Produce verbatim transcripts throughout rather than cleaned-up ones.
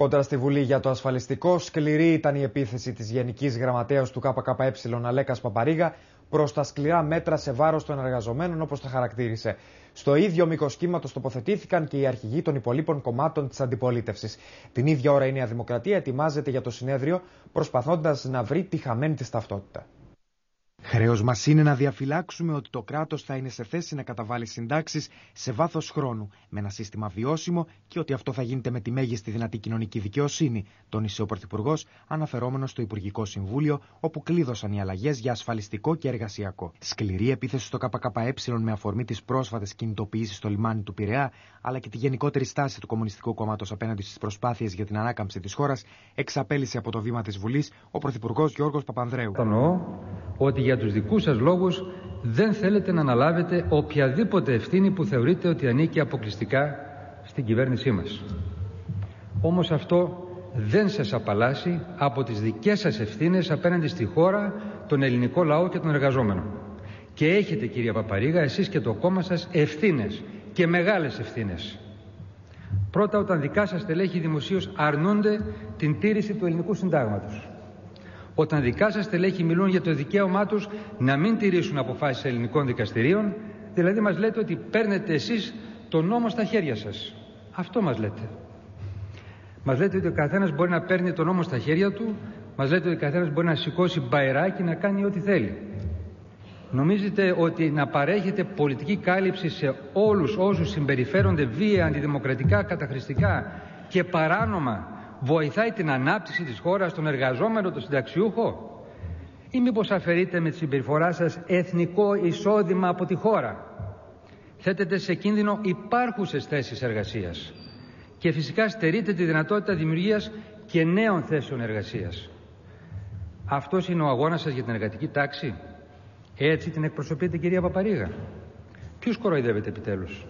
Κόντρα στη Βουλή για το ασφαλιστικό, σκληρή ήταν η επίθεση της Γενικής Γραμματέας του ΚΚΕ Αλέκας Παπαρίγα προς τα σκληρά μέτρα σε βάρος των εργαζομένων, όπως τα χαρακτήρισε. Στο ίδιο μήκος κύματος τοποθετήθηκαν και οι αρχηγοί των υπολείπων κομμάτων της αντιπολίτευσης. Την ίδια ώρα η Νέα Δημοκρατία ετοιμάζεται για το συνέδριο, προσπαθώντας να βρει τη χαμένη της ταυτότητα. Χρέος μας είναι να διαφυλάξουμε ότι το κράτος θα είναι σε θέση να καταβάλει συντάξεις σε βάθος χρόνου, με ένα σύστημα βιώσιμο και ότι αυτό θα γίνεται με τη μέγιστη δυνατή κοινωνική δικαιοσύνη, τόνισε ο Πρωθυπουργός, αναφερόμενος στο Υπουργικό Συμβούλιο, όπου κλείδωσαν οι αλλαγές για ασφαλιστικό και εργασιακό. Σκληρή επίθεση στο ΚΚΕ με αφορμή τις πρόσφατες κινητοποιήσεις στο λιμάνι του Πειραιά, αλλά και τη γενικότερη στάση του Κομμουνιστικού Κόμματος απέναντι στις προσπάθειες για την ανάκαμψη της χώρας, εξαπέλυσε από το βήμα της Βουλής ο Πρωθυπουργός Γιώργος Παπανδρέου. Ότι για τους δικούς σας λόγους δεν θέλετε να αναλάβετε οποιαδήποτε ευθύνη που θεωρείτε ότι ανήκει αποκλειστικά στην κυβέρνησή μας. Όμως αυτό δεν σας απαλλάσσει από τις δικές σας ευθύνες απέναντι στη χώρα, τον ελληνικό λαό και τον εργαζόμενο. Και έχετε, κυρία Παπαρίγα, εσείς και το κόμμα σας ευθύνες και μεγάλες ευθύνες. Πρώτα, όταν δικά σας στελέχη δημοσίως αρνούνται την τήρηση του ελληνικού συντάγματος. Όταν δικά σας στελέχη μιλούν για το δικαίωμά τους να μην τηρήσουν αποφάσεις ελληνικών δικαστηρίων, δηλαδή μας λέτε ότι παίρνετε εσείς τον νόμο στα χέρια σας. Αυτό μας λέτε. Μας λέτε ότι ο καθένας μπορεί να παίρνει τον νόμο στα χέρια του, μας λέτε ότι ο καθένας μπορεί να σηκώσει μπαϊράκι να κάνει ό,τι θέλει. Νομίζετε ότι να παρέχετε πολιτική κάλυψη σε όλους όσους συμπεριφέρονται βία, αντιδημοκρατικά, καταχρηστικά και παράνομα βοηθάει την ανάπτυξη της χώρας, τον εργαζόμενο, τον συνταξιούχο? Ή μήπως αφαιρείτε με τη συμπεριφορά σας εθνικό εισόδημα από τη χώρα? Θέτετε σε κίνδυνο υπάρχουσες θέσεις εργασίας και φυσικά στερείτε τη δυνατότητα δημιουργίας και νέων θέσεων εργασίας. Αυτός είναι ο αγώνας σας για την εργατική τάξη? Έτσι την εκπροσωπείτε, κυρία Παπαρίγα? Ποιους κοροϊδεύετε επιτέλους?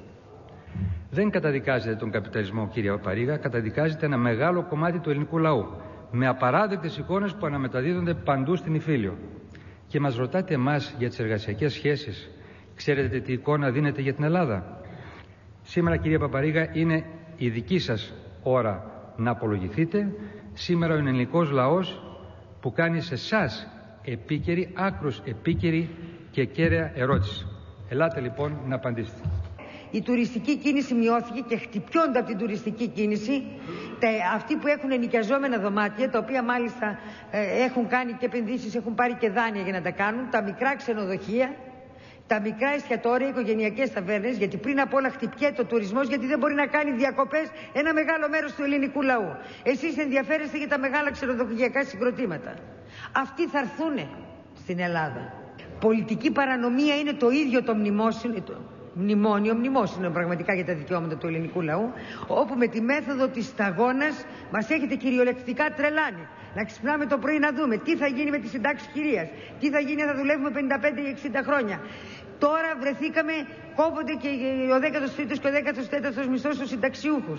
Δεν καταδικάζετε τον καπιταλισμό, κύριε Παπαρίγα, καταδικάζετε ένα μεγάλο κομμάτι του ελληνικού λαού, με απαράδεκτες εικόνες που αναμεταδίδονται παντού στην Ιφίλιο. Και μας ρωτάτε εμάς για τις εργασιακές σχέσεις. Ξέρετε τι εικόνα δίνετε για την Ελλάδα? Σήμερα, κύριε Παπαρίγα, είναι η δική σας ώρα να απολογηθείτε. Σήμερα ο ελληνικός λαός που κάνει σε εσάς επίκαιρη, άκρως επίκαιρη και κέραια ερώτηση. Ελάτε λοιπόν να απαντήσετε. Η τουριστική κίνηση μειώθηκε και χτυπιώνται από την τουριστική κίνηση τα, αυτοί που έχουν ενοικιαζόμενα δωμάτια, τα οποία μάλιστα ε, έχουν κάνει και επενδύσεις, έχουν πάρει και δάνεια για να τα κάνουν, τα μικρά ξενοδοχεία, τα μικρά εστιατόρια, οικογενειακές ταβέρνες, γιατί πριν απ' όλα χτυπιέται ο τουρισμός, γιατί δεν μπορεί να κάνει διακοπές ένα μεγάλο μέρος του ελληνικού λαού. Εσείς ενδιαφέρεστε για τα μεγάλα ξενοδοχειακά συγκροτήματα. Αυτοί θα έρθουν στην Ελλάδα. Πολιτική παρανομία είναι το ίδιο το μνημόσυνο. Μνημόνιο, μνημόσυνο πραγματικά για τα δικαιώματα του ελληνικού λαού, όπου με τη μέθοδο της σταγόνας μας έχετε κυριολεκτικά τρελάνει. Να ξυπνάμε το πρωί να δούμε τι θα γίνει με τη συντάξη κυρίας, τι θα γίνει αν θα δουλεύουμε πενήντα πέντε ή εξήντα χρόνια. Τώρα βρεθήκαμε, κόβονται και ο δέκατος τρίτος και ο δέκατος τέταρτος μισθός στους συνταξιούχους.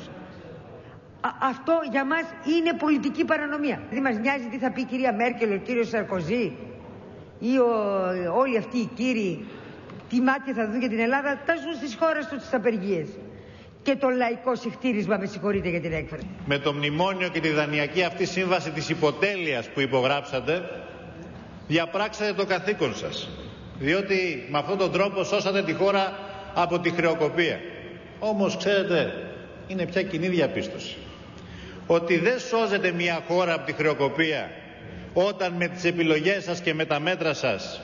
Α, αυτό για μας είναι πολιτική παρανομία. Δεν μας νοιάζει τι θα πει η κυρία Μέρκελ, ο κύριος Σαρκοζή ή ο, όλοι αυτοί οι κύριοι. Τι μάτια θα δουν για την Ελλάδα, τα ζουν στις χώρες τους τις απεργίες. Και το λαϊκό συχτήρισμα, με συγχωρείτε για την έκφραση. Με το μνημόνιο και τη δανειακή αυτή σύμβαση της υποτέλειας που υπογράψατε, διαπράξατε το καθήκον σας. Διότι με αυτόν τον τρόπο σώσατε τη χώρα από τη χρεοκοπία. Όμως, ξέρετε, είναι πια κοινή διαπίστωση ότι δεν σώζετε μια χώρα από τη χρεοκοπία όταν με τις επιλογές σας και με τα μέτρα σας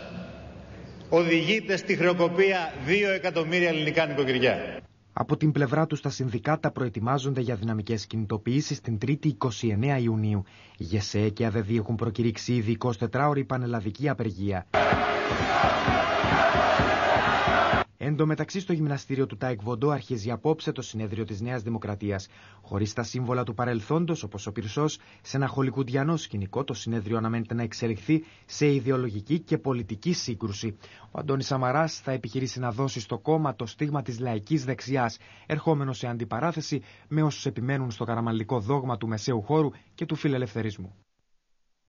οδηγείται στη χρεοκοπία δύο εκατομμύρια ελληνικά νοικοκυριά. Από την πλευρά τους τα συνδικάτα προετοιμάζονται για δυναμικές κινητοποιήσεις την Τρίτη εικοστή ενάτη Ιουνίου. Η ΓΕΣΕ και ΑΔΕΔΗ έχουν προκηρύξει ήδη εικοσιτετράωρη πανελλαδική απεργία. Εν τω μεταξύ, στο γυμναστήριο του Τάικβοντο αρχίζει απόψε το συνέδριο της Νέας Δημοκρατίας. Χωρίς τα σύμβολα του παρελθόντος, όπως ο πυρσός, σε ένα χολικουντιανό σκηνικό, το συνέδριο αναμένεται να εξελιχθεί σε ιδεολογική και πολιτική σύγκρουση. Ο Αντώνης Σαμαράς θα επιχειρήσει να δώσει στο κόμμα το στίγμα της λαϊκής δεξιάς, ερχόμενο σε αντιπαράθεση με όσους επιμένουν στο καραμανλικό δόγμα του μεσαίου χώρου και του φιλελευθερισμού.